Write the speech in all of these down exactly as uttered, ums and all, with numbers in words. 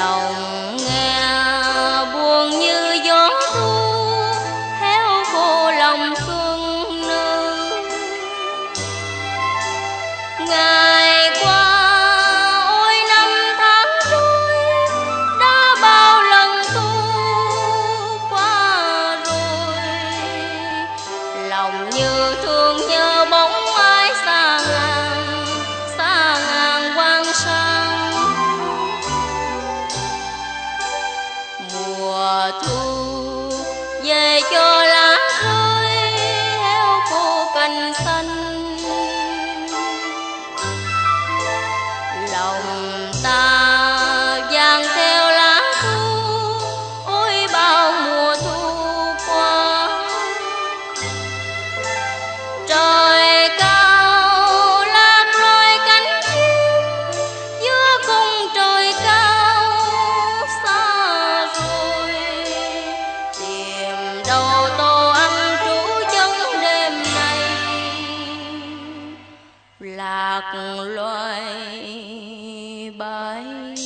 Lòng nghe buồn như gió thu, héo khô lòng xuân nương. Ngày qua ôi năm tháng trôi, đã bao lần tu qua rồi. Lòng như thương nhớ bóng ai xa ngàn, xa ngàn quang sang. Mùa thu về cho lá rơi, héo khô cành xanh. Lòng ta vàng theo lá thu, ôi bao mùa thu qua. Trời cao lạc loài cánh chim, giữa cung trời cao xa rồi. Tìm đâu tô ăn trú chân đêm nay, lạc loài bay.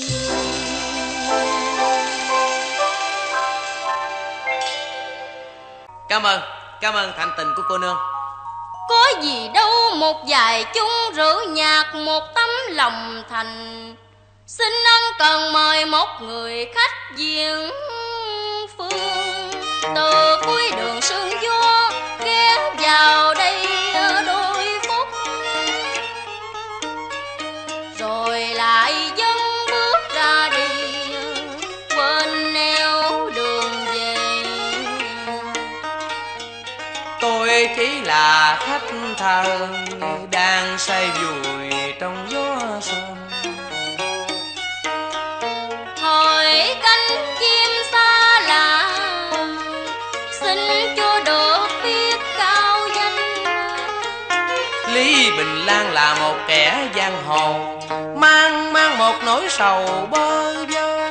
Cảm ơn, cảm ơn thành tình của cô nương. Có gì đâu một vài chung rượu nhạc, một tấm lòng thành. Xin ân cần mời một người khách viếng phương. Từ cuối đường sương gió ghé vào đây đôi phút, rồi lại dâng bước ra đi, quên nẻo đường về. Tôi chỉ là khách thờ, đang say vùi trong gió xuân. Hỏi cánh chim xa lạ, xin cho được biết cao danh. Lý Bình Lan là một kẻ giang hồ, mang mang một nỗi sầu bơ vơ.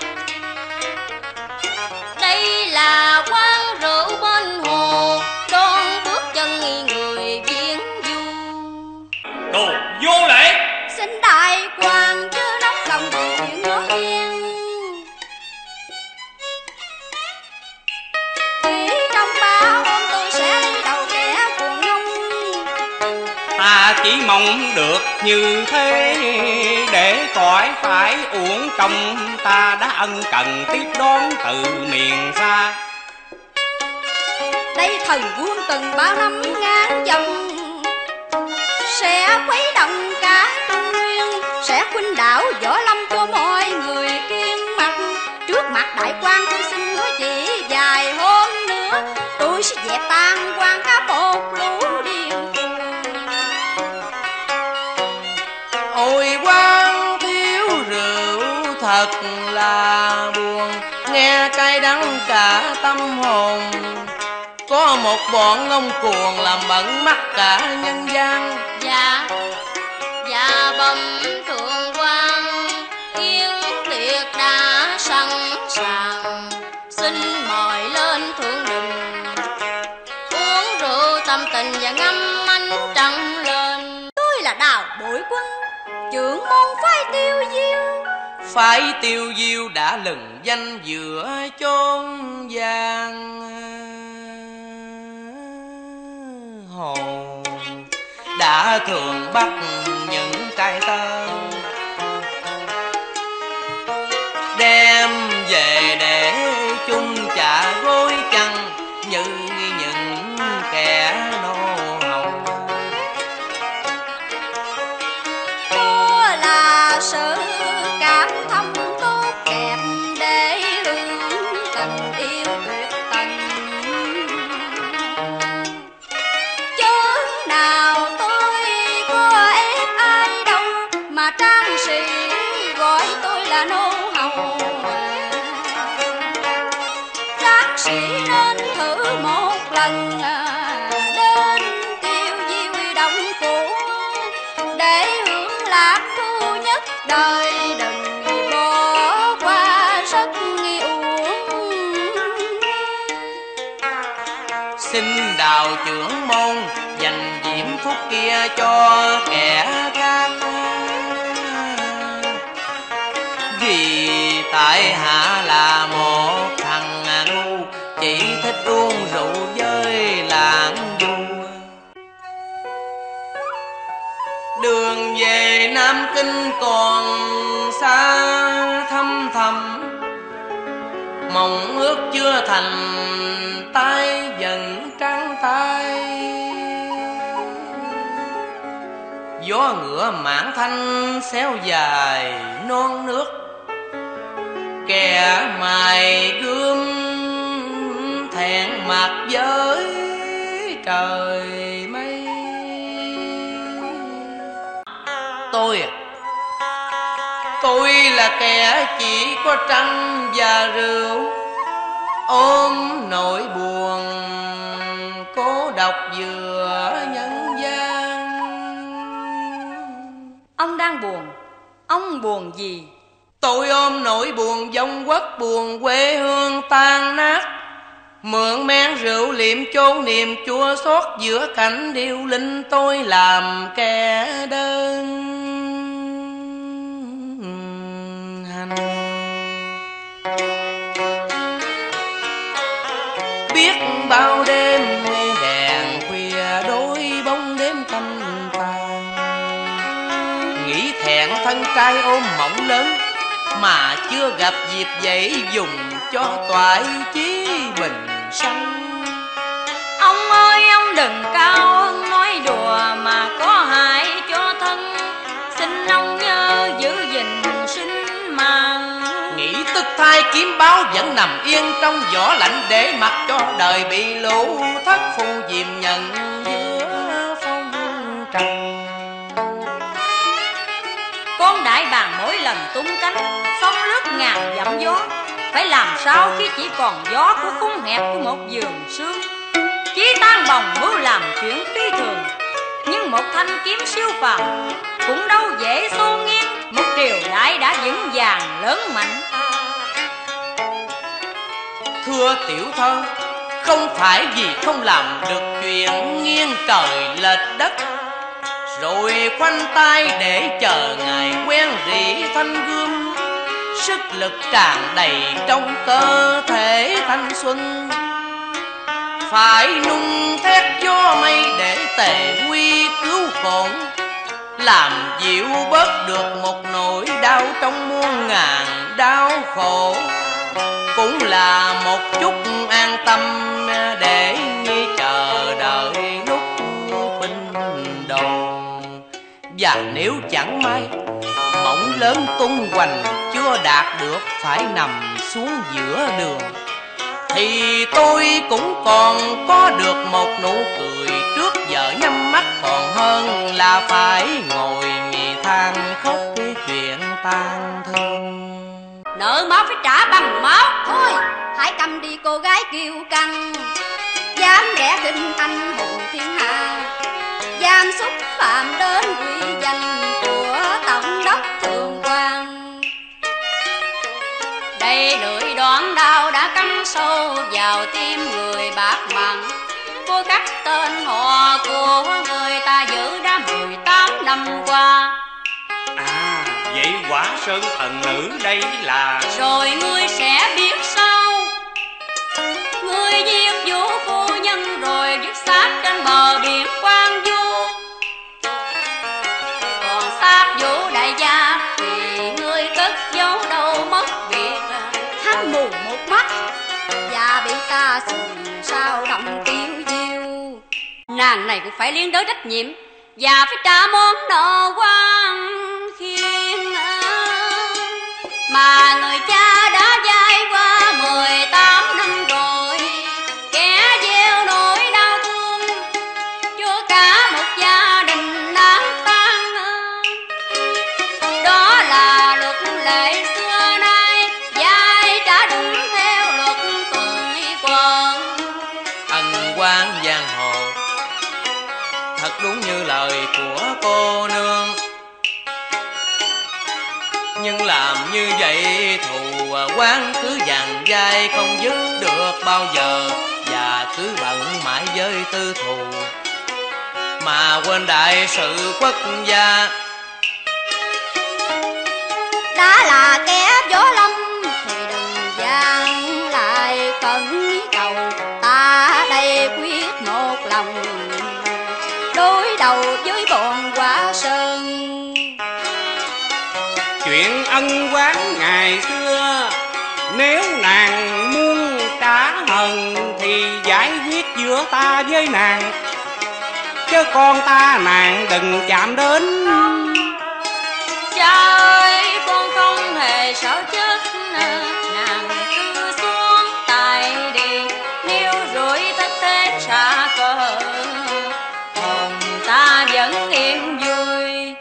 Đây là quán rượu bên hồ, đón bước chân nghi người viễn du. Đồ vô lễ! Xin đại quan chứ nóng lòng vì chuyện ngỡ nghiêng. Chỉ trong ba hôm tôi sẽ lấy đầu kẻ cuồng ngông. Ta chỉ mong được như thế, để khỏi phải uổng công ta đã ân cần tiếp đón từ miền xa. Đây thần vương từng bao năm ngàn dòng, sẽ khuấy động cả Trung Nguyên, sẽ khuynh đảo võ lâm cho mọi người kiêng mặt. Trước mặt đại quan tôi xin hứa chỉ vài hôm nữa, tôi sẽ dẹp tan quan cả một lũ điên cuồng. Ôi quan thiếu rượu thật là buồn, nghe cay đắng cả tâm hồn. Có một bọn ngông cuồng làm bận mắt cả nhân gian. Dạ, dạ bẩm thượng quan, yến tiệc đã sẵn sàng, xin mời lên thượng đình, uống rượu tâm tình và ngâm ánh trăng lên. Tôi là Đào Bội Quân, trưởng môn phái Tiêu Diêu. Phái Tiêu Diêu đã lừng danh giữa chốn giang hồ, đã thường bắt những trai tơ, đem về để chung chạ gối chăn như những kẻ nô hầu. Đó là sự cảm thông tốt đẹp để hướng tình yêu tuyệt tình. Chớ nào tôi có ép ai đâu, mà trang sĩ gọi tôi là nô hầu. Trang sĩ nên thử một lần đến Tiêu Diêu Đông Phủ, để hưởng lạc thu nhất đời, đừng bỏ qua rất uổng. Xin Đào trưởng môn dành diễm phúc kia cho kẻ khác, vì tại hạ là một thằng ngu, chỉ thích uống rượu với lạng du. Đường về Nam Kinh còn xa thăm thầm, mong ước chưa thành tay dần trắng tay. Gió ngựa mãn thanh xéo dài non nước, kẻ mài gươm thẹn mặt với trời mây. Tôi à, tôi là kẻ chỉ có trăng và rượu, ôm nỗi buồn cố độc giữa nhân gian. Ông đang buồn, ông buồn gì? Tôi ôm nỗi buồn vong quốc, buồn quê hương tan nát, mượn men rượu liệm chôn niềm chua xót giữa cảnh điêu linh. Tôi làm kẻ đơn hành, biết bao đêm nghe đèn khuya đôi bóng đêm canh tàn. Nghĩ thẹn thân trai ôm mộng lớn, mà chưa gặp dịp dậy dùng cho toại chí bình sanh. Ông ơi ông đừng cao ân nói đùa mà có hại cho thân, xin ông nhớ giữ gìn sinh mạng. Nghĩ tức thai kiếm báo vẫn nằm yên trong vỏ lạnh, để mặc cho đời bị lũ thất phu diệm nhận giữa phong trần. Con đại bàng mỗi lần tung cánh, sóng lướt ngàn dặm gió, phải làm sao khi chỉ còn gió của khung hẹp của một giường sương. Chí tan bồng mưu làm chuyện phi thường, nhưng một thanh kiếm siêu phàm cũng đâu dễ xô nghiêng một triều đại đã vững vàng lớn mạnh. Thưa tiểu thơ, không phải vì không làm được chuyện nghiêng trời lệch đất, rồi khoanh tay để chờ ngày quen rỉ thanh gươm. Sức lực tràn đầy trong cơ thể thanh xuân, phải nung thét gió mây để tề nguy cứu khổ, làm dịu bớt được một nỗi đau trong muôn ngàn đau khổ. Cũng là một chút an tâm để như chờ đợi lúc binh đồn. Và nếu chẳng may mộng lớn tung hoành chưa đạt được, phải nằm xuống giữa đường, thì tôi cũng còn có được một nụ cười trước vợ nhắm mắt, còn hơn là phải ngồi nhì than khóc cái chuyện tan thương. Nợ máu phải trả bằng máu. Thôi hãy cầm đi cô gái kiêu căng, dám rẽ khinh anh hùng thiên hạ, dám xúc phạm đến uy danh của tổng đốc Thượng Quan. Đây lưỡi đoạn đao đã cắm sâu vào tim người bạc mặn, cô cắt tên họ của người ta giữ đã mười tám năm qua. À, vậy quả sơn thần nữ đây là... Rồi ngươi sẽ biết sao. Ngươi giết vũ phu nhân rồi vứt xác trên bờ biển Quang Du, còn xác vũ đại gia thì ngươi cất giấu đâu mất việc. Hắn mù một mắt và bị ta sừng sao động tiêu diêu. Nàng này cũng phải liên đới trách nhiệm và phải trả món nợ quan khiên mà người cha đã dai qua mười tám năm rồi. Kẻ gieo nỗi đau thương cho cả một gia đình nát tan, đó là luật lệ xưa nay, dai trả đúng theo luật tuần quần. Ân quan giang hồ thật đúng như lời của cô nương, nhưng làm như vậy thù oán cứ dằn dai không dứt được bao giờ, và cứ bận mãi với tư thù mà quên đại sự quốc gia. Đã là kẻ võ lâm chuyện ân oán ngày xưa. Nếu nàng muốn trả hận thì giải quyết giữa ta với nàng, chứ con ta nàng đừng chạm đến. Cha ơi, con không hề sợ chết, nàng cứ xuống tại đi. Nếu rủi thất thế xa cờ, hồn ta vẫn yên vui.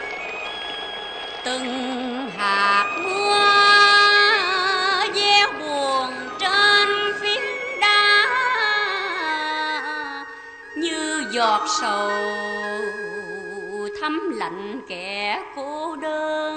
Từng hạt mưa gieo buồn trên phiến đá, như giọt sầu thấm lạnh kẻ cô đơn.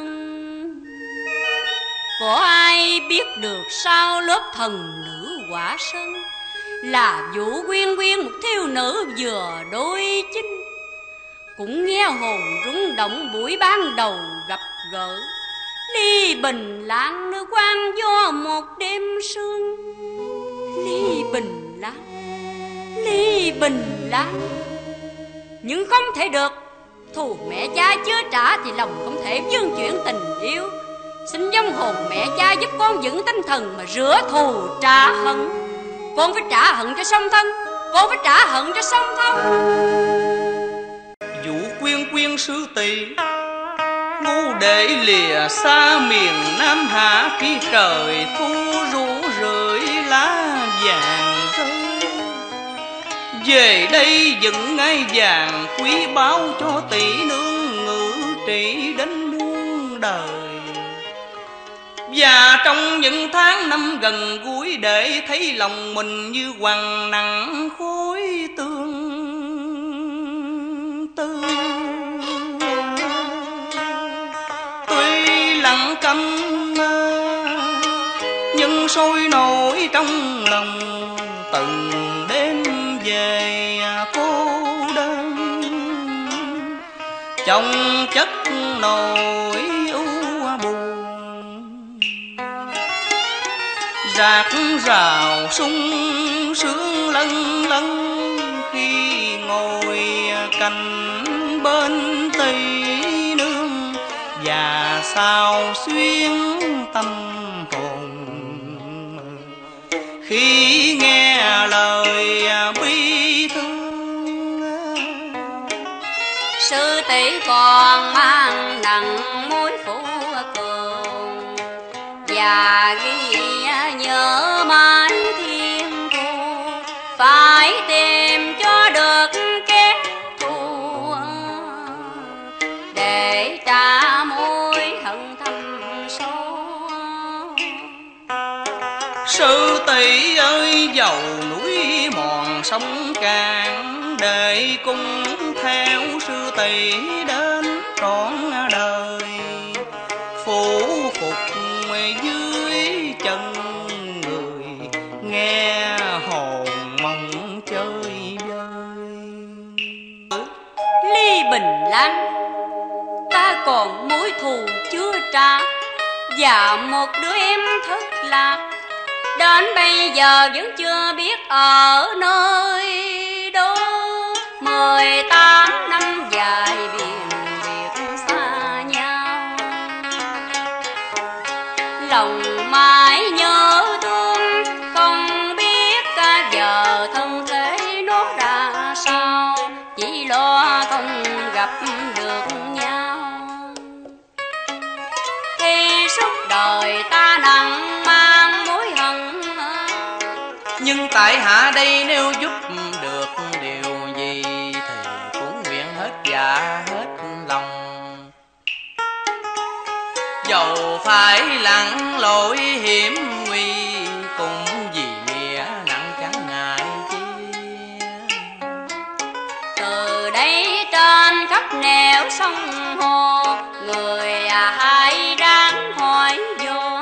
Có ai biết được sao lớp thần nữ quả sân là Vũ Quyên Quyên, một thiếu nữ vừa đôi chinh. Cũng nghe hồn rung động buổi ban đầu gặp gỡ, ly bình lãng nữ quan do một đêm sương. Ly bình lãng, ly bình lãng, nhưng không thể được. Thù mẹ cha chưa trả thì lòng không thể vương chuyển tình yêu. Xin vong hồn mẹ cha giúp con vững tinh thần mà rửa thù trả hận. Con phải trả hận cho song thân, con phải trả hận cho song thân. Vũ Quyên Quyên sư tỷ, ngu để lìa xa miền Nam Hạ, khi trời thu rủ rượi lá vàng rơi. Về đây dựng ngai vàng quý báu cho tỷ nương ngự trị đến muôn đời. Và trong những tháng năm gần gũi, để thấy lòng mình như quằn nặng khối tương tư. Tuy lặng câm nhưng sôi nổi trong lòng, từng đêm về cô đơn trong chất nỗi u buồn. Rạc rào sung sướng lân lân khi ngồi cạnh bên tỷ nương, và sao xuyên tâm hồn khi nghe lời bi thương. Sư tỷ còn mang nặng mối phụ cường, và ghi nhớ mãi thiên thu, phải tìm cho được kẻ thù để trả mối hận thầm sâu. Sư tỷ ơi, dầu núi mòn sông cạn, để cùng theo sư tỷ đến trọn đời. Phủ phục dưới chân người, nghe hồn mong chơi vơi. Ly bình lãng, ta còn mối thù chưa trả, và một đứa em thất lạc, đến bây giờ vẫn chưa biết ở nơi đâu. Mười tám năm dài biển biệt xa nhau, lòng mãi nhớ thương, không biết cả giờ thân thế nó ra sao, chỉ lo không gặp được nhau. Khi suốt đời ta nặng mang mối hận, nhưng tại hạ đây nếu giúp được điều gì thì cũng nguyện hết dạ hết lòng. Dầu phải lặn lội hiểm nguy, cũng vì nghĩa nặng chẳng ngại chi. Từ đây trên khắp nẻo sông hồ, người à hãy ráng hỏi vô,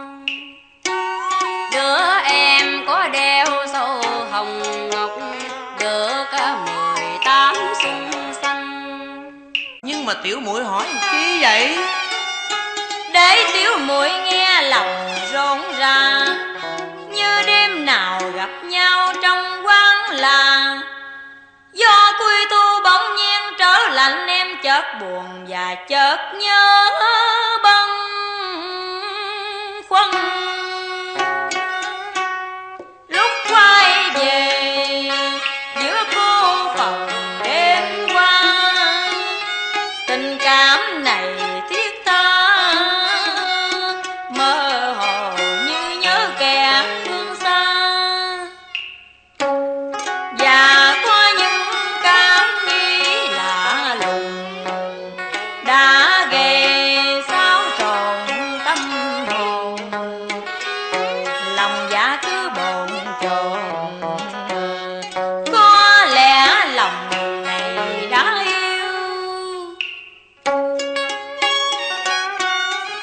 đứa em có đeo sâu hồng ngọc, được mười tám xuân xanh. Nhưng mà tiểu muội hỏi chi vậy? Để tiểu muội nghe lòng rộn ràng, như đêm nào gặp nhau trong quán làng. Do cuối thu bỗng nhiên trở lạnh, em chợt buồn và chợt nhớ bâng.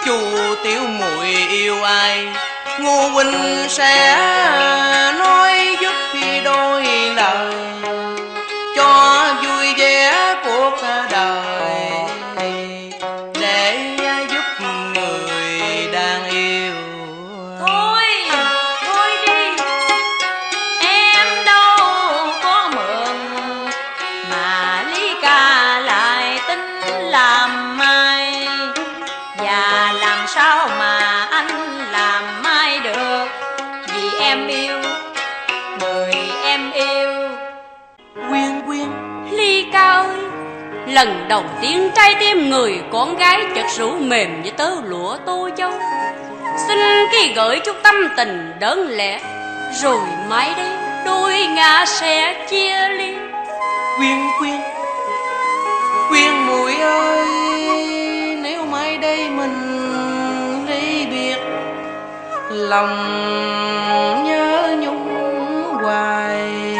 Chu tiểu muội yêu ai, Ngô huynh sẽ nói giúp khi đôi lời, cho vui vẻ cuộc đời, để giúp người đang yêu. Thôi, thôi đi, em đâu có mượn, mà Lý ca lại tính làm mai. Và làm sao mà anh làm mai được, vì em yêu, người em yêu. Quyên Quyên, Ly ca ơi, lần đầu tiên trái tim người con gái chợt rũ mềm với tớ lụa Tô Châu. Xin khi gửi chút tâm tình đơn lẻ, rồi mai đây đôi ngã sẽ chia ly. Quyên Quyên, Quyên muội ơi, nếu mai đây mình ly biệt, lòng nhớ nhung hoài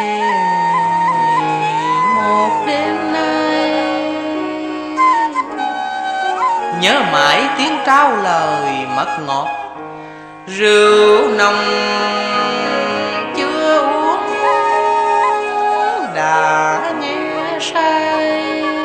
một đêm nay. Nhớ mãi tiếng trao lời mật ngọt, rượu nồng chưa uống đã nghe say.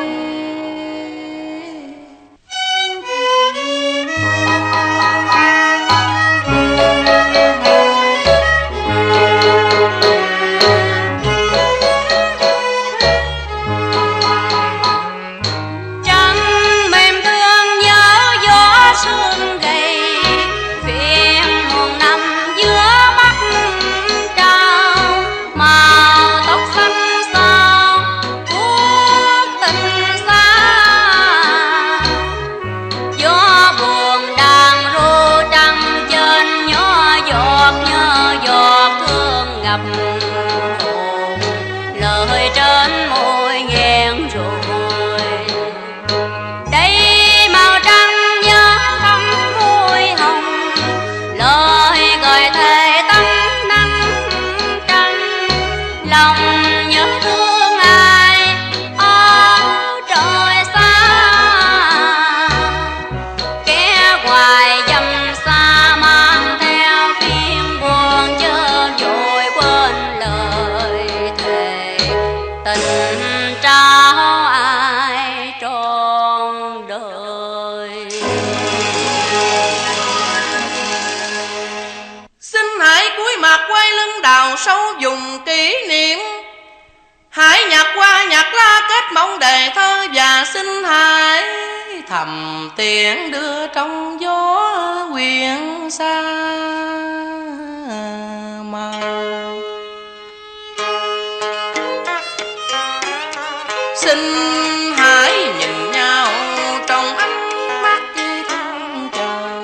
Sâu dùng kỷ niệm, hãy nhạc qua nhạc la kết mong đề thơ, và xin hãy thầm tiếng đưa trong gió quyện xa mờ. Xin hãy nhìn nhau trong ánh mắt thương chờ,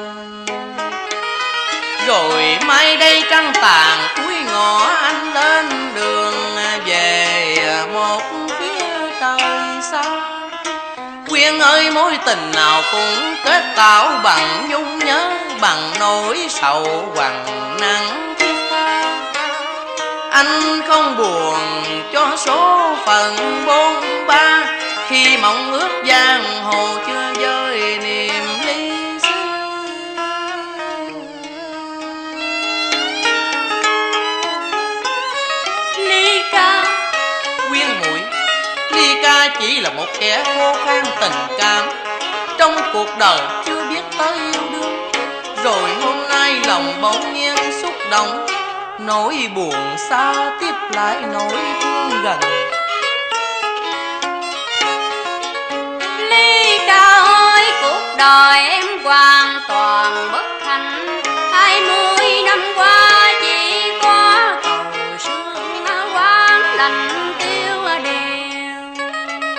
rồi mai đây trăng tàn cuối ngõ, anh lên đường về một phía trời xa. Quyên ơi, mối tình nào cũng kết tạo bằng nhung nhớ, bằng nỗi sầu hoằng nắng thiết tha. Anh không buồn cho số phận bôn ba, khi mộng ước giang hồ chưa vơi niềm ly xưa. Ly ca, Quyên muội, Ly ca chỉ là một kẻ khô khan tình cảm, trong cuộc đời chưa biết tới yêu đương. Rồi hôm nay lòng bỗng nhiên xúc động, nỗi buồn xa tiếp lại nỗi thương gần. Ly ca ơi, cuộc đời em hoàn toàn bất hạnh. Hai mươi năm qua chỉ có cầu sương quán lạnh tiêu đèo.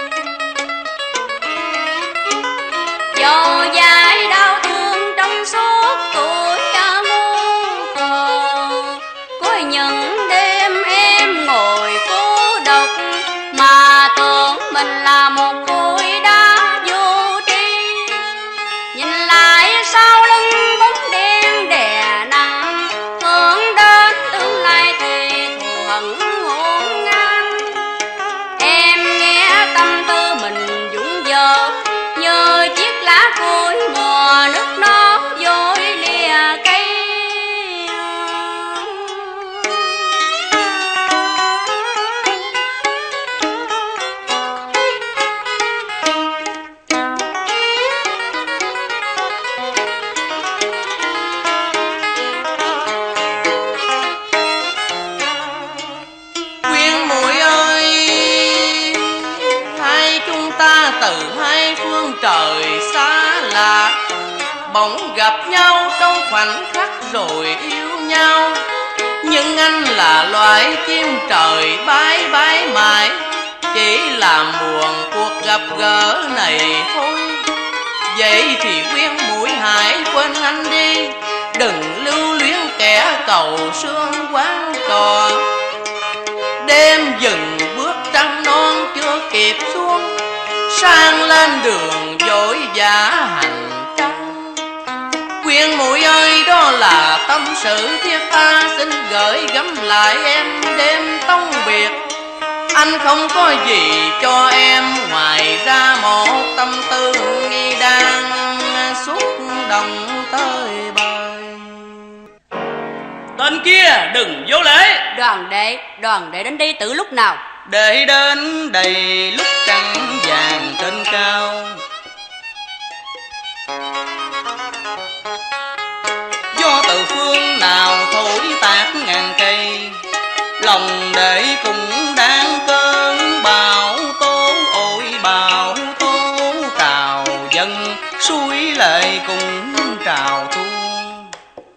Dầu dài đau thương trong suốt tuổi muôn khờ, có những đêm em ngồi cô độc mà tưởng mình là một khối đá vô tri. Nhìn lại sau lưng bóng đen đè nặng, hướng đến tương lai thì thù hận hỗn ngang. Em nghe tâm tư mình dũng dơ, như chiếc lá cối mùa nước non. bỗng gặp nhau trong khoảnh khắc rồi yêu nhau. Nhưng anh là loài chim trời bái bái mãi, chỉ làm buồn cuộc gặp gỡ này thôi. Vậy thì Quyên mũi hãy quên anh đi, đừng lưu luyến kẻ cầu sương quán cò. Đêm dừng bước trăng non chưa kịp xuống, sang lên đường vội vã hành trang. Quyên mũi ơi, đó là tâm sự thiết tha, xin gửi gắm lại em đêm tông biệt. Anh không có gì cho em ngoài ra một tâm tư nghi đang xúc động tới bời. Tên kia đừng vô lễ. Đoàn đệ, đoàn đệ đến đây từ lúc nào? Để đến đây lúc trăng vàng trên cao. Gió từ phương nào thổi tát ngàn cây, lòng để cũng đang cơn bão tố. Ôi bão tố trào dâng, suối lệ cũng trào tuôn.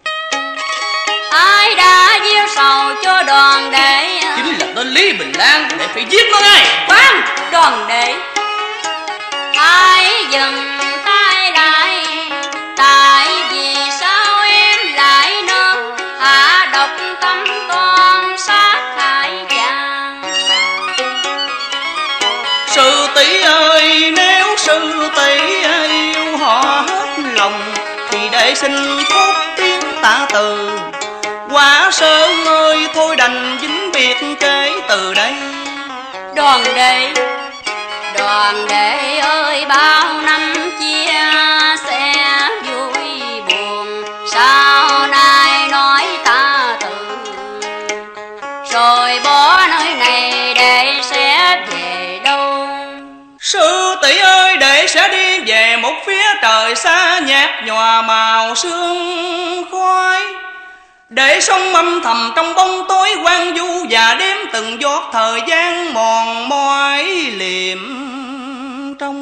Ai đã gieo sầu cho đoàn đệ? Chính là tên Lý Bình Lan, để phải giết nó ngay. Khoan, đoàn đệ, ai dừng tay lại? Tại vì sao em lại nỡ hạ độc tâm toan sát hại chàng? Sư tỷ ơi, nếu sư tỷ yêu họ hết lòng thì để xin phúc tiếng tạ từ. Quá sơn ơi, thôi đành dính biệt kể từ đây. Đoàn đệ, đoàn đệ ơi, bao năm chia sẻ vui buồn, sao nay nói ta từ, rồi bỏ nơi này để sẽ về đâu? Sư tỷ ơi, để sẽ đi về một phía trời xa nhạt nhòa màu sương khói, để sống âm thầm trong bóng tối quang du và đếm từng giọt thời gian mòn mỏi liệm trong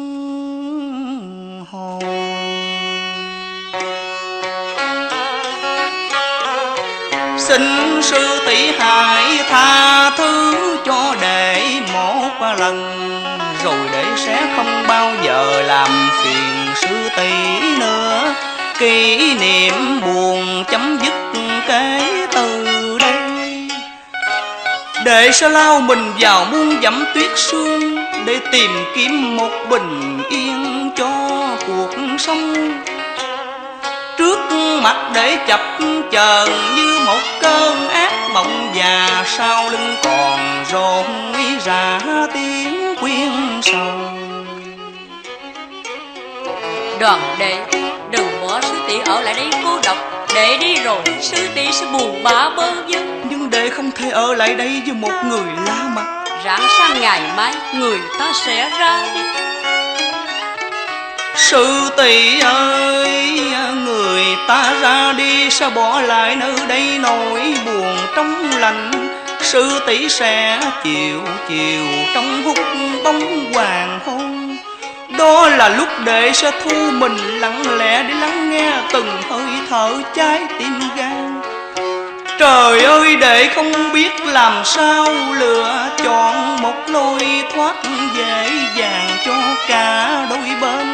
hồn. Xin sư tỷ hãy tha thứ cho đệ một lần, rồi để sẽ không bao giờ làm phiền sư tỷ nữa. Kỷ niệm buồn chấm dứt kể từ đây, để sẽ lao mình vào muôn dặm tuyết sương, để tìm kiếm một bình yên cho cuộc sống. Trước mặt để chập chờn như một cơn ác mộng, và sau lưng còn rộn ra tiếng quyên sầu. Đoàn đệ, đừng bỏ sư tỷ ở lại đây cô độc. Đệ đi rồi sư tỷ sẽ buồn bã bơ vơ. Nhưng đệ không thể ở lại đây với một người lạ mặt. Rạng sang ngày mai người ta sẽ ra đi. Sư tỷ ơi, người ta ra đi sẽ bỏ lại nơi đây nỗi buồn trong lành. Sư tỷ sẽ chiều chiều trong hút bóng hoàng hôn. Đó là lúc đệ sẽ thu mình lặng lẽ để lắng nghe từng hơi thở trái tim gan. Trời ơi, đệ không biết làm sao lựa chọn một lối thoát dễ dàng cho cả đôi bên.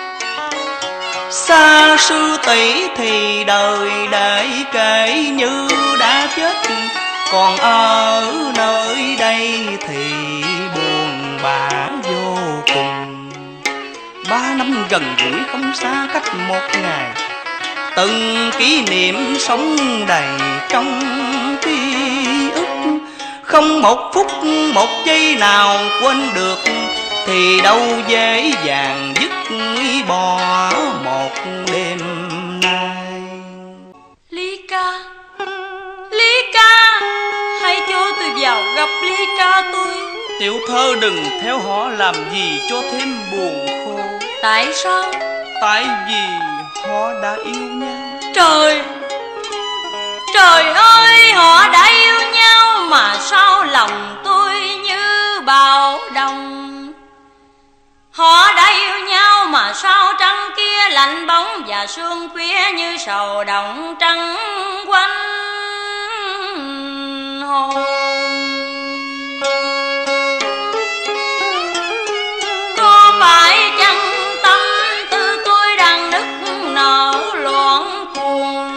Xa sư tỷ thì đời đệ kể như đã chết, còn ở nơi đây thì buồn bã vô cùng. Ba năm gần gũi không xa cách một ngày, từng kỷ niệm sống đầy trong ký ức. Không một phút một giây nào quên được, thì đâu dễ dàng dứt bỏ một đêm nay. Lý ca, Lý ca, hãy cho tôi vào gặp Lý ca tôi. Tiểu thơ đừng theo họ làm gì cho thêm buồn khổ. Tại sao? Tại vì họ đã yêu nhau. Trời, trời ơi, họ đã yêu nhau mà sao lòng tôi như bão đồng. Họ đã yêu nhau mà sao trăng kia lạnh bóng và mà sương khuya như sầu động trắng quanh hồn. Có phải chăng tâm tư tôi đang nức nở loạn cuồng,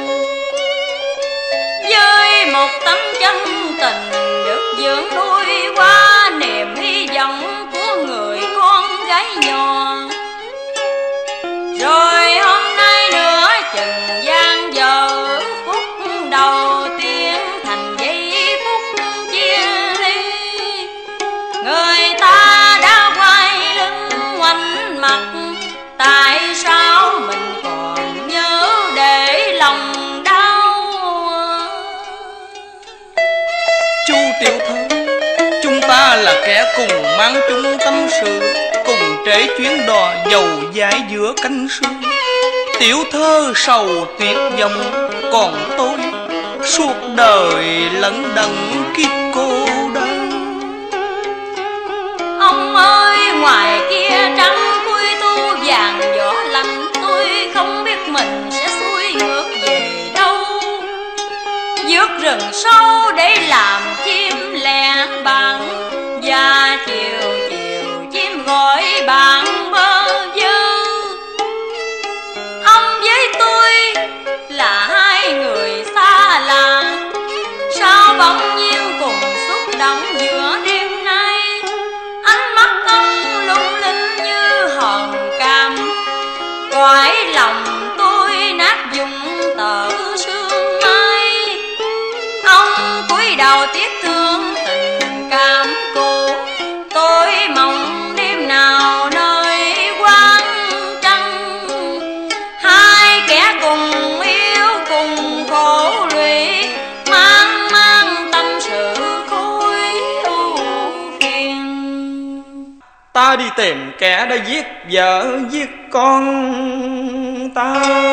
với một tấm chân tình được dưỡng nuôi qua niềm hy vọng của người con gái nhỏ. Rồi hôm nay nữa chừng gian giờ phút đầu tiên thành giây phút chia ly, người ta đã quay lưng ngoảnh mặt. Tại sao mình còn nhớ để lòng đau? Chu tiểu thư, chúng ta là kẻ cùng mang chung tâm sự, cùng trễ chuyến đò dầu dãi giữa cánh sương. Tiểu thơ sầu tuyệt vọng, còn tôi suốt đời lẫn đận kiếp cô đơn. Ông ơi, ngoài kia trăng khui thu vàng gió lạnh, tôi không biết mình sẽ xuôi ngược về đâu. Vượt rừng sâu để làm chim lẻ bạn, và chiều chiều chim gọi bạn bơ vơ. Ông với tôi là hai người xa lạ, sao bỗng nhiên cùng xúc động giữa đêm nay. Ánh mắt ông lung linh như hòn cam, cõi lòng tôi nát dùng tờ sương mai. Ông cúi đầu tiếc thương tình cảm cũ, tôi mong đêm nào nơi quán trăng, hai kẻ cùng yêu cùng khổ lụy, mang mang tâm sự khối ưu phiền. Ta đi tìm kẻ đã giết vợ giết con ta,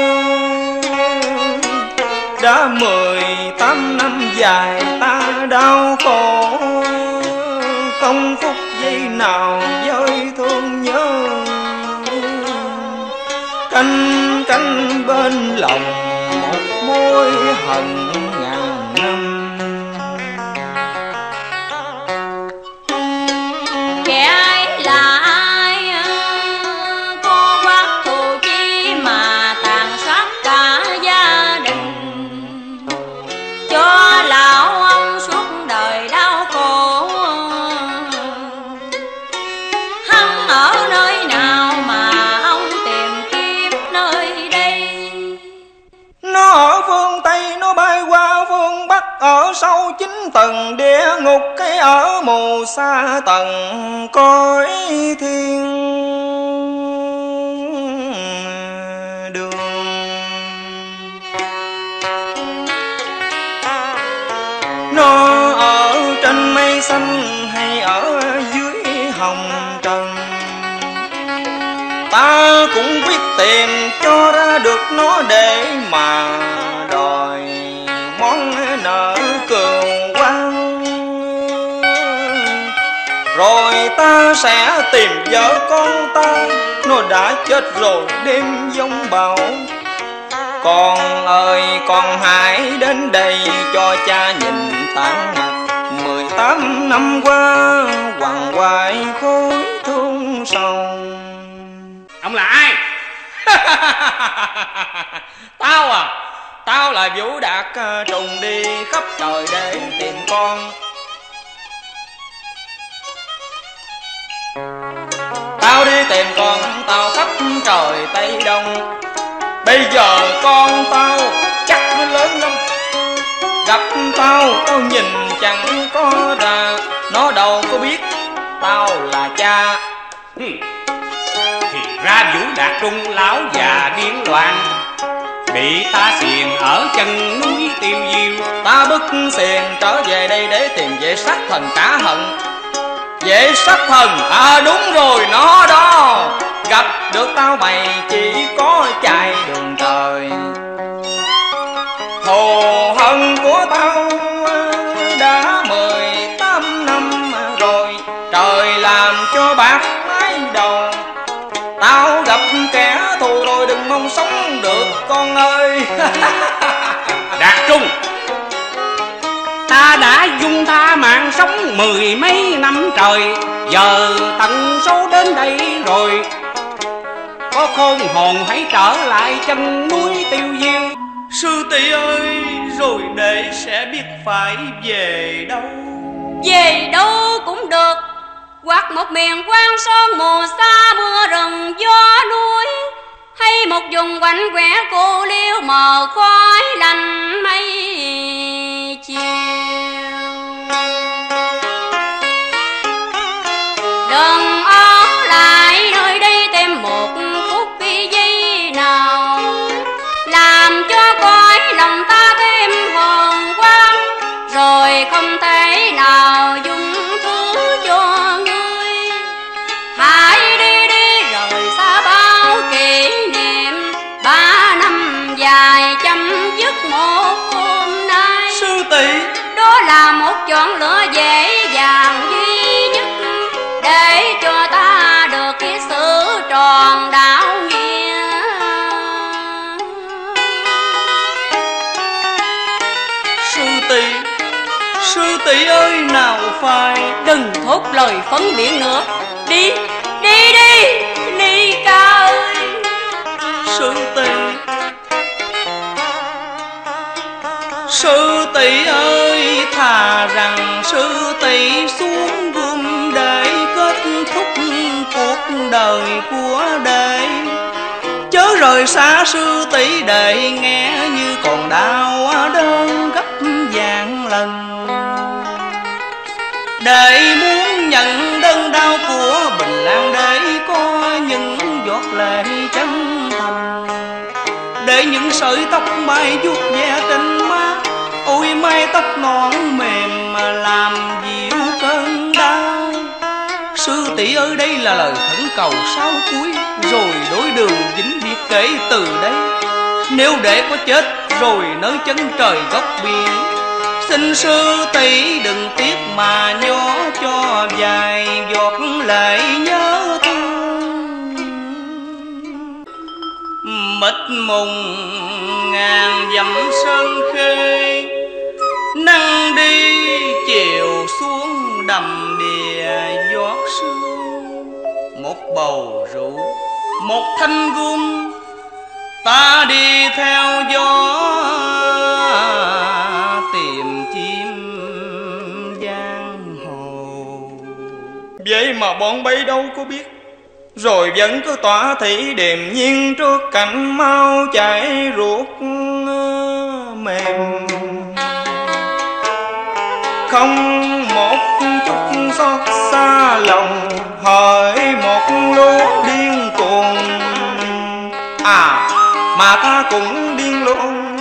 đã mười tám năm dài ta đau khổ, không phút giây nào vơi thương nhớ. Canh canh bên lòng một mối hận ngàn năm. Kẻ ấy là ai? Cô quát thù chi mà tàn sát cả gia đình, cho lão ông suốt đời đau khổ. Hắn ở nơi nào mà ông tìm kiếm nơi đây? Nó ở phương Tây, nó bay qua phương Bắc, ở sâu chín tầng địa ngục, cái ở mù xa tầng cõi thiên đường. Nó ở trên mây xanh hay ở dưới hồng trần, ta cũng quyết tìm cho ra được nó để mà đòi món nợ cừu quan. Rồi ta sẽ tìm vợ con ta, nó đã chết rồi đêm giông bão. Con ơi con hãy đến đây cho cha nhìn tàn mặt, mười tám năm qua quằn quại khối thương sầu. Ông là ai? Tao à, tao là Vũ Đạt, trùng đi khắp trời để tìm con. Tao đi tìm con tao khắp trời Tây Đông. Bây giờ con tao chắc nó lớn lắm, gặp tao tao nhìn chẳng có ra, nó đâu có biết tao là cha. Hmm. Thì ra Vũ Đạt Trung lão già điên loạn, bị ta xiềng ở chân núi Tiêu Diêu. Ta bức xiềng trở về đây để tìm vệ sát thần trả hận. Vệ sát thần, à đúng rồi, nó đó. Gặp được tao mày chỉ có chạy đường trời. Thù hận của tao đã mười tám năm rồi, trời làm cho bạc mái đầu. Tao gặp kẻ thù rồi đừng mong sống được con ơi. Đạt Trung, ta đã dung tha mạng sống mười mấy năm trời, giờ tận số đến đây rồi, có khôn hồn hãy trở lại chân núi Tiêu Diêu. Sư tỷ ơi, rồi đệ sẽ biết phải về đâu? Về đâu cũng được, hoặc một miền quang sơn mùa xa mưa rừng gió núi, hay một vùng quạnh quẻ cô liêu mờ khói lạnh mây chiều. Đừng ở lại nơi đây thêm một phút giây nào, làm cho cõi lòng ta thêm hồn quang, rồi không thể nào dung thứ cho ngươi. Hãy đi đi rời xa bao kỷ niệm, ba năm dài chấm dứt một hôm nay. Sư tỷ, đó là một chọn lựa dễ dàng duy nhất, để cho ta được cái sự tròn đạo nghĩa. sư tỷ, sư tỷ ơi, nào phải. Đừng thốt lời phấn biện nữa, đi, đi đi, Ly Ca ơi. Sư tỷ, sư tỷ ơi, thà rằng sư tỷ xuống gươm để kết thúc cuộc đời của đệ, chớ rời xa sư tỷ để nghe như còn đau đớn gấp vạn lần. Đệ muốn nhận đơn đau của Bình Lan để có những giọt lệ chân thành, để những sợi tóc mai vuốt ve trên má, ôi mái tóc non mềm mà làm dịu cơn đau. Sư tỷ ơi, đây là lời khẩn cầu sau cuối, rồi đối đường vĩnh biệt kể từ đây. Nếu để có chết rồi nơi chân trời góc biển, xin sư tỷ đừng tiếc mà nhó cho vài giọt lệ nhớ thương. Mịt mùng ngàn dặm sơn khê, nắng đi chiều xuống đầm đìa giọt sương. Một bầu rượu, một thanh gươm, ta đi theo gió tìm chim giang hồ. Vậy mà bọn bay đâu có biết, rồi vẫn cứ tỏa thị điềm nhiên trước cảnh mau chảy ruột mềm, không một chút xót xa lòng, hỡi một lúa điên cuồng. À mà ta cũng điên luôn,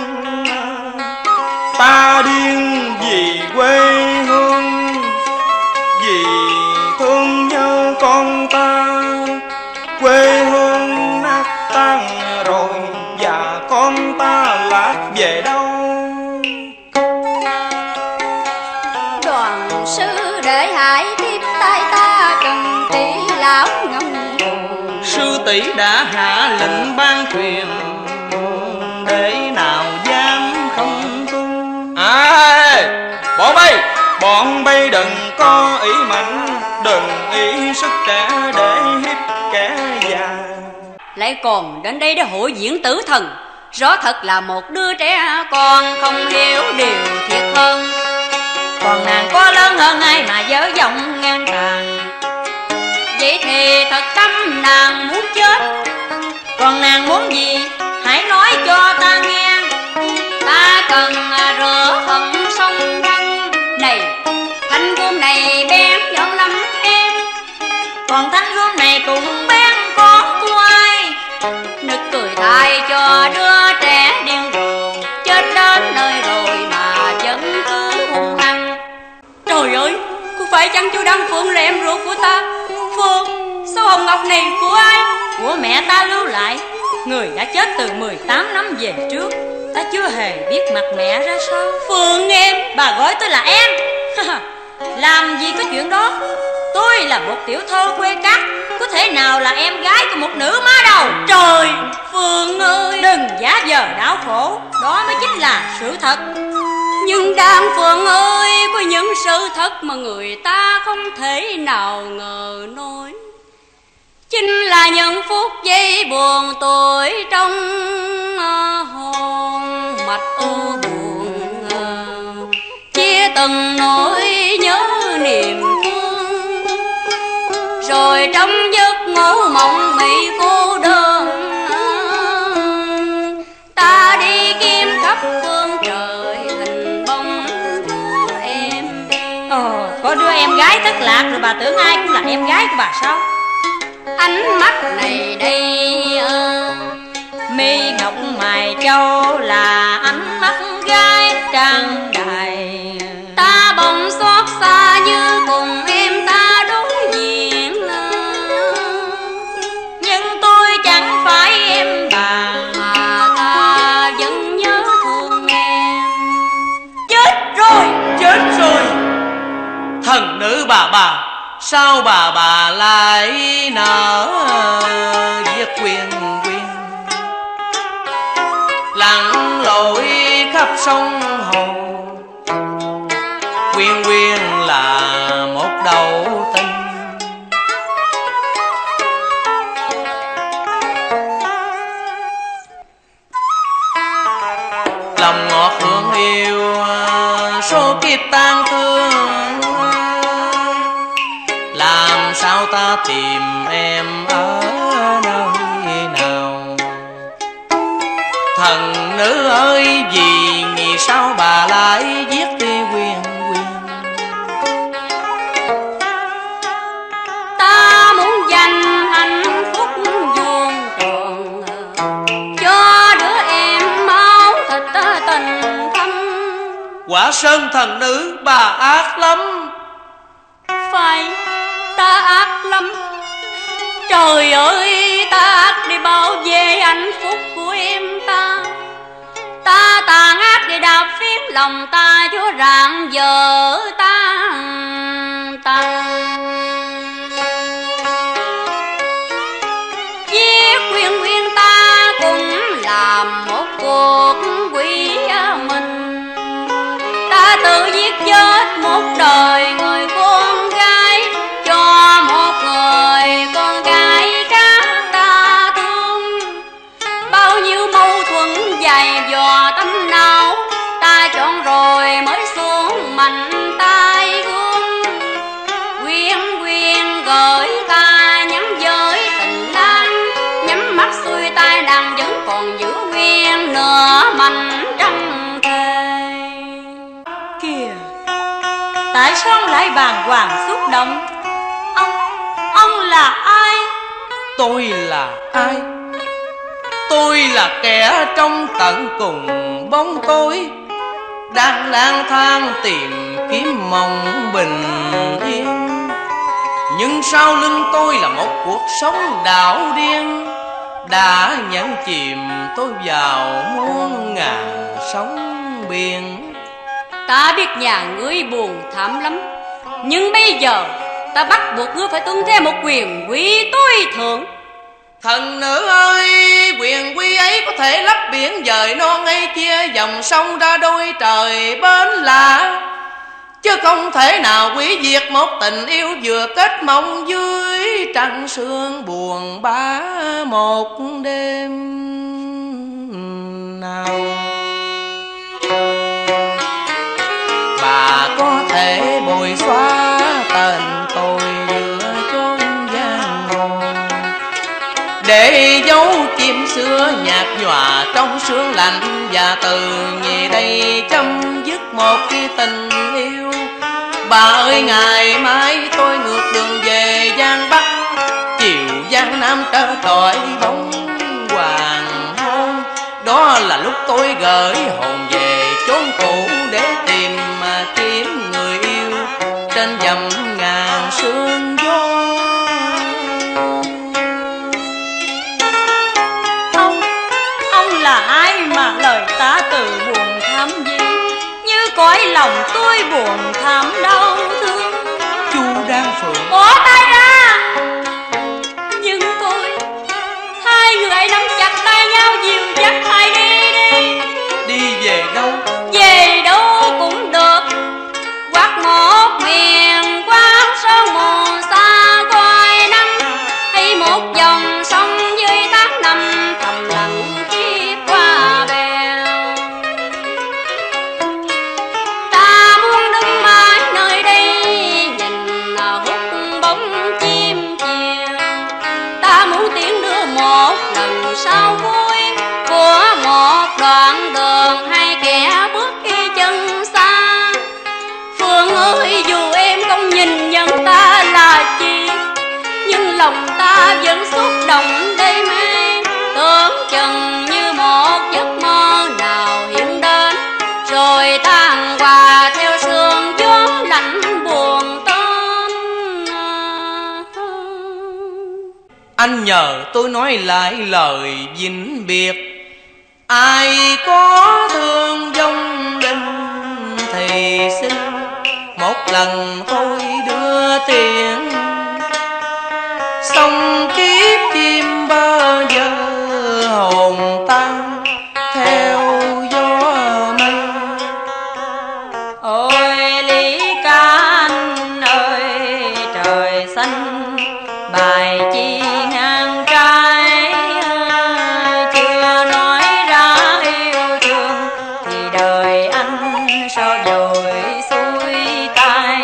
ta điên vì quê hương, vì thương nhớ con ta. Quê hương nát tan rồi, và con ta lạc về đâu? Đoàn sư để hãy tiếp tay ta trần tỷ lão ngâm buồn. Sư tỷ đã hạ lệnh ban truyền, để nào dám không tuân. À, bọn bay, bọn bay đừng có ý mạnh, đừng ý sức trẻ để hiếp kẻ già. Lại còn đến đây để hội diễn tử thần, rõ thật là một đứa trẻ con không hiểu điều thiệt hơn. Còn nàng có lớn hơn ai mà dở giọng ngang tàn, vậy thì thật tâm nàng muốn chết. Còn nàng muốn gì hãy nói cho ta nghe, ta cần rửa hận sông thân. Này thanh gươm này bén nhọn lắm em, còn thanh gươm này cũng bén có của ai. Nực cười thay cho đứa trẻ điên rồ, chết đến nơi rồi mà vẫn cứ hung hăng. Trời ơi, có phải chăng chú Đăng Phượng là em ruột của ta? Phương, sao hồng ngọc này của ai? Của mẹ ta lưu lại, người đã chết từ mười tám năm về trước. Ta chưa hề biết mặt mẹ ra sao. Phương em, bà gọi tôi là em. Làm gì có chuyện đó, tôi là một tiểu thơ quê cát, có thể nào là em gái của một nữ má đầu. Trời, Phương giờ đau khổ, đó mới chính là sự thật. Nhưng Đan Phượng ơi, có những sự thật mà người ta không thể nào ngờ nổi. Chính là những phút giây buồn tuổi trong hồn mạch ưu buồn, chia từng nỗi nhớ niềm thương, rồi trong giấc ngủ mộng mị cô đơn, ta đi kiếm khắp phương trời hình bóng đứa em. Ờ, có đứa em gái thất lạc rồi bà tưởng ai cũng là em gái của bà sao? Ánh mắt này đây ơ, mi ngọc mài châu là ánh mắt gái trang đài. Ta bỗng xót xa như cùng em ta đối diện, nhưng tôi chẳng phải em bà, mà ta vẫn nhớ thương em. Chết rồi, chết rồi. Thần nữ bà bà, sao bà bà lại nở viết quyền quyền, lặn lội khắp sông hồ. Quyền quyền là một đầu tình, lòng ngọt hương yêu số kiếp tan thương. Làm sao ta tìm em ở nơi nào? Thần nữ ơi, vì vì sao bà lại viết đi quyền quyền? Ta muốn dành hạnh phúc vuông tròn cho đứa em máu thịt tình thâm. Quả sơn thần nữ bà ác lắm. Phải, ta ác lắm. Trời ơi, ta ác để bảo vệ hạnh phúc của em ta. Ta tàn ác để đạp phiến lòng ta cho rạng vợ ta ta. Viết quyền quyền ta cũng làm một cuộc quỷ mình. Ta tự giết chết một đời người con gái cho một người con gái khác ta thương. Bao nhiêu mâu thuẫn dày dò tâm não, ta chọn rồi mới xuống mạnh tay gương. Quyên quyên gửi ta nhắn với tình lang, nhắm mắt xuôi tai nàng vẫn còn giữ nguyên nửa mảnh trăng thề. Kìa, tại sao ông lại bàng hoàng xúc động? Ông, ông là ai? Tôi là ai? Tôi là kẻ trong tận cùng bóng tối, đang lang thang tìm kiếm mong bình yên. Nhưng sau lưng tôi là một cuộc sống đảo điên, đã nhấn chìm tôi vào muôn ngàn sóng biển. Ta biết nhà ngươi buồn thảm lắm, nhưng bây giờ ta bắt buộc ngươi phải tuân theo một quyền quy tối thượng. Thần nữ ơi, quyền quy ấy có thể lấp biển dời non hay chia dòng sông ra đôi trời bến lạ, chứ không thể nào hủy diệt một tình yêu vừa kết mong dưới trăng sương buồn bã một đêm nào. Bà có thể bồi xóa tên tôi giữa chốn giang hồ, để dấu chim xưa nhạt nhòa trong sương lạnh, và từ ngày đây chấm dứt một cái tình yêu. Bà ơi, ngày mai tôi ngược đường về Giang Bắc, chiều Giang Nam trở đổi bóng hoàng hôn. Đó là lúc tôi gửi hồn về chốn cũ để tìm mà kiếm người yêu trên dầm ngàn sương gió. Ông, ông là ai mà lời ta từ buồn thảm gì, như cõi lòng tôi buồn thảm đau thương. Chu Đan Phượng, Bỏ tay ra. Nhưng tôi, hai người ấy nắm chặt tay nhau dìu dắt hai đi anh nhờ tôi nói lại lời vĩnh biệt. Ai có thương vong linh thì xin một lần thôi đưa tiền. Xong kiếp chim bao giờ hồn tan theo gió mây. Ôi Lý Ca Anh ơi, trời xanh bài chi ngang trái, chưa nói ra yêu thương thì đời anh sao dội xuôi tay.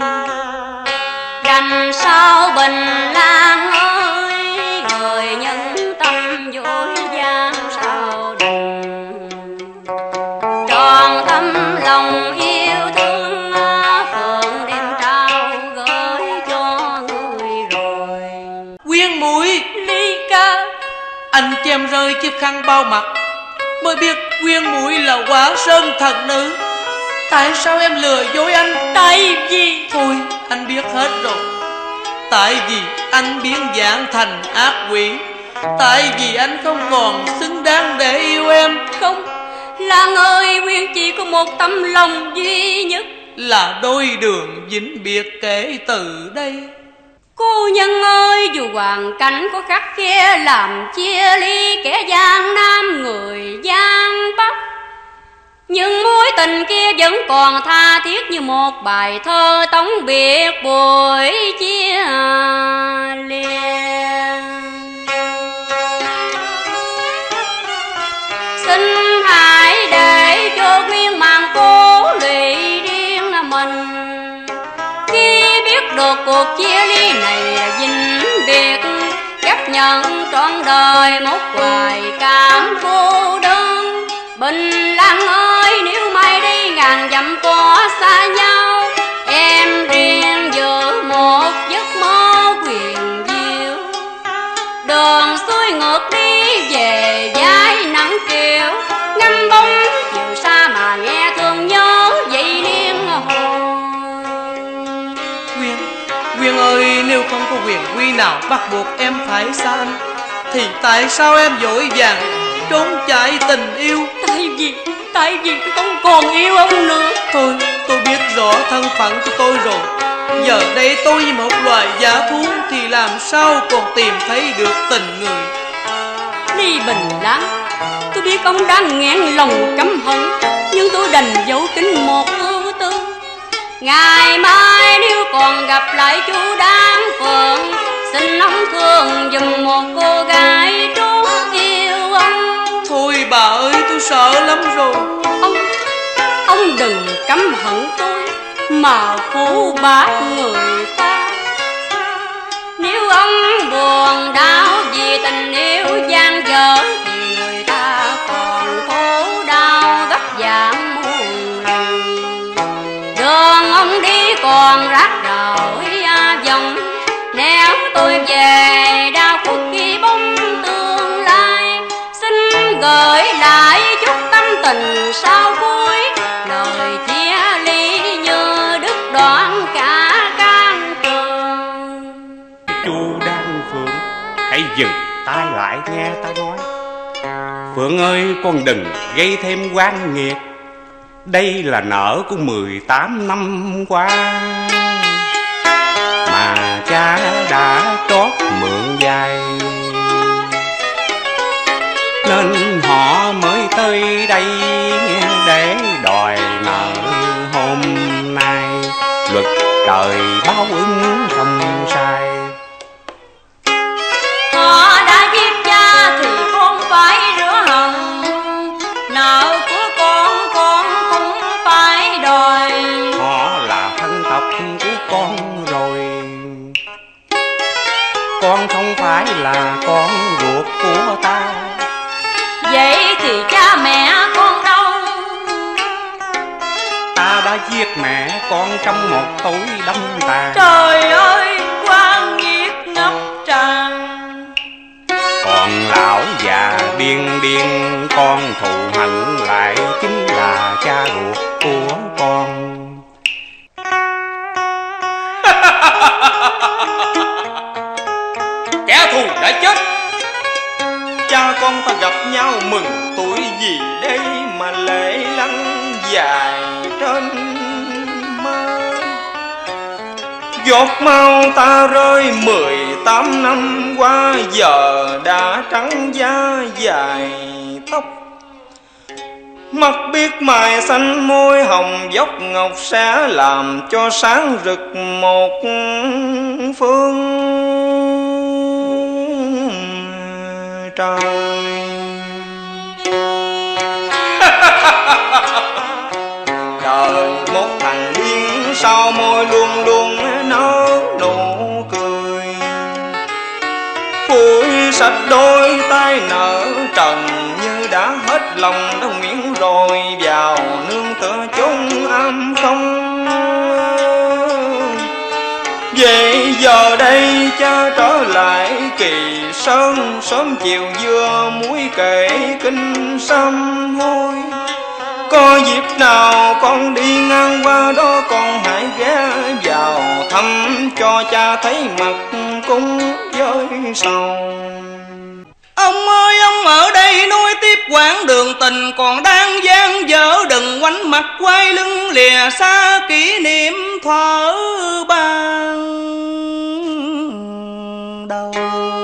Đành sao Bình Lan ơi, người nhân tâm dối gian sao đành. Tròn thâm lòng yêu thương Phượng đem trao gửi cho người rồi. Quyên muội, Lý Ca, anh cho em rơi chiếc khăn bao mặt mới biết Quyên muội là quả sơn thần nữ. Tại sao em lừa dối anh? tại vì Thôi anh biết hết rồi. Tại vì anh biến dạng thành ác quỷ. Tại vì anh không còn xứng đáng để yêu em. không, Lan ơi, Quyên chỉ có một tấm lòng duy nhất, Là đôi đường vĩnh biệt kể từ đây. cô nhân ơi. Dù hoàn cảnh có khắc khe làm chia ly kẻ Giang Nam người Giang Bắc, nhưng mối tình kia vẫn còn tha thiết như một bài thơ tống biệt buổi chia lìa. Xin hãy để cho Quyên màng cố lụy riêng mình, khi biết được cuộc chia ly này là vĩnh biệt, chấp nhận trọn đời một hoài cảm cô đơn. Bình Lan ơi, nếu mai đây ngàn dặm có xa nhau, em riêng giữ một giấc mơ quyền diệu. Đường xuôi ngược đi về vai nắng chiều, ngắm bóng chiều xa mà nghe thương nhớ vậy liên hồi. Quyên, Quyên ơi, nếu không có quyền quy nào bắt buộc em phải xa anh, thì tại sao em vội vàng trốn chạy tình yêu? Tại vì, tại vì tôi không còn yêu ông nữa. Thôi, tôi biết rõ thân phận của tôi rồi. Giờ đây tôi như một loài dã thú thì làm sao còn tìm thấy được tình người. Lý Bình Lan, tôi biết ông đang nghẹn lòng căm hận, nhưng tôi đành giấu kín một ưu tư. Ngày mai nếu còn gặp lại chú Đan Phượng, xin ông thương giùm một cô gái trốn yêu ông. Thôi bà ơi, tôi sợ lắm rồi. Ông, ông đừng căm hận tôi mà phụ bạc người ta. Nếu ông buồn đau vì tình yêu gian dở, thì người ta còn khổ đau gấp dạng muôn lần. Đường ông đi còn rác rời dòng, nếu tôi về đau khuất khi bóng tương lai. Xin gửi lại chút tâm tình sau cuối, lời chia ly như đứt đoạn cả can trường. Chu Đan Phượng, hãy dừng tay lại nghe ta nói. Phượng ơi, con đừng gây thêm oan nghiệt. Đây là nợ của mười tám năm qua, mà cha đã trót mượn dài, nên họ mới tới đây để đòi nợ hôm nay. Luật trời báo ứng không sai. Họ đã giết cha thì con phải rửa hận, nợ của con con cũng phải đòi. Họ là thân tộc của con rồi, con không phải là con ruột của ta. Vậy thì cha mẹ con đâu? Ta đã giết mẹ con trong một tối đâm tàn. Trời ơi, quan nghiệt ngập tràn. Còn lão già điên điên, con thù hận lại chính là cha ruột của con. Kẻ thù đã nhau mừng tuổi gì đây mà lệ lăn dài trên má. Giọt mau ta rơi mười tám năm qua, giờ đã trắng da dài tóc. Mắt biết mài xanh môi hồng dốc ngọc sẽ làm cho sáng rực một phương trời. Đời một thằng điên sao môi luôn luôn nở nụ cười, phủi sạch đôi tay nở trần như đã hết lòng đã nguyện rồi vào nương tựa chốn âm không. Vậy giờ đây cha trở lại kỳ sơn, sớm chiều dưa muối kể kinh sâm hôi. Có dịp nào con đi ngang qua đó con hãy ghé vào thăm cho cha thấy mặt cung với sầu. Ông ơi ông ở đây nói tiếp quãng đường tình còn đang dang dở, đừng quánh mặt quay lưng lìa xa kỷ niệm thuở ban đầu.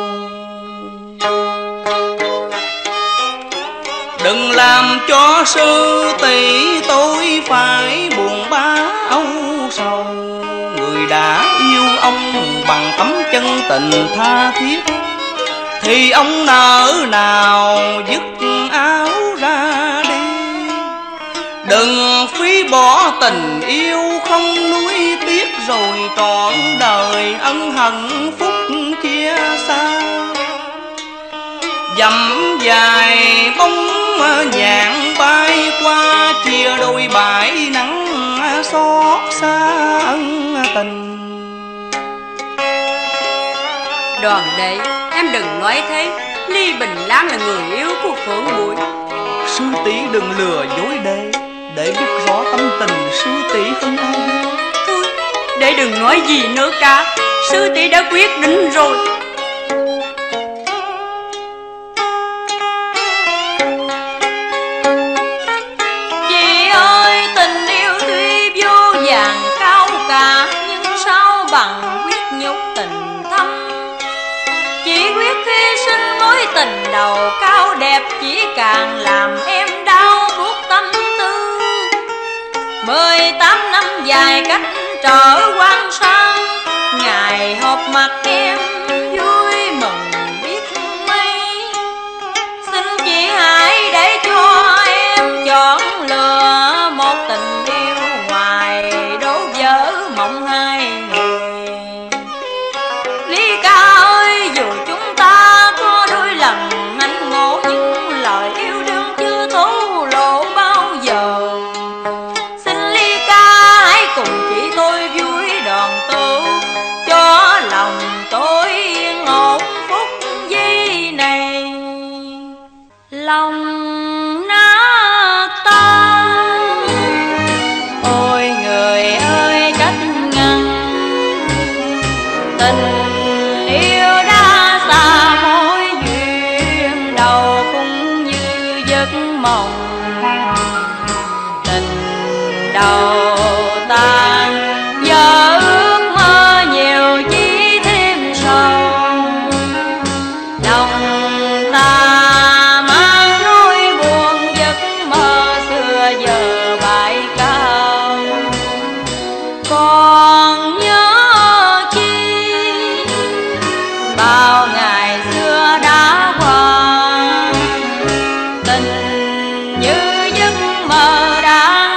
Đừng làm cho sư tỷ tôi phải buồn bã âu sầu, người đã yêu ông bằng tấm chân tình tha thiết thì ông nỡ nào dứt áo ra đi. Đừng phí bỏ tình yêu không nuối tiếc rồi trọn đời ân hận phúc chia xa. Dặm dài bóng nhạn bay qua chia đôi bãi nắng xót xa ân tình. Đoàn đệ, em đừng nói thế. Ly Bình Lan là người yêu của Phượng Bụi. Sư tỷ đừng lừa dối đệ, để biết rõ tâm tình sư tỷ hơn ai. Thôi, đệ đừng nói gì nữa cả. Sư tỷ đã quyết định rồi. Chị ơi, tình yêu tuy vô vàng cao cả, nhưng sao bằng quyết nhục tình thâm. Chỉ quyết khi sinh mối tình đầu cao đẹp, chỉ càng làm em đau buốt tâm tư. Mười tám năm dài cách trở quan sang, ngày họp mặt em vui mừng biết mấy. Xin chị hãy để cho em chọn lựa một tình yêu ngoài đổ vỡ mộng hai người. Ly ca ơi, dù chúng ta có đôi lần anh ngộ, nhưng lời yêu đương chưa thổ lộ bao giờ. Xin Ly ca hãy cùng chị tôi vui đoàn tụ, cho lòng tôi yên ổn phút giây này. Lòng nát tan, ôi người ơi cách ngăn. Tình yêu đã xa mối duyên đầu cũng như giấc mộng. Tình đầu tan giờ ước mơ nhiều chỉ thêm sầu. Lòng ta mang nỗi buồn giấc mơ xưa giờ bãi cao. Còn nhớ chi bao ngày xưa đã qua, tình như giấc mơ đã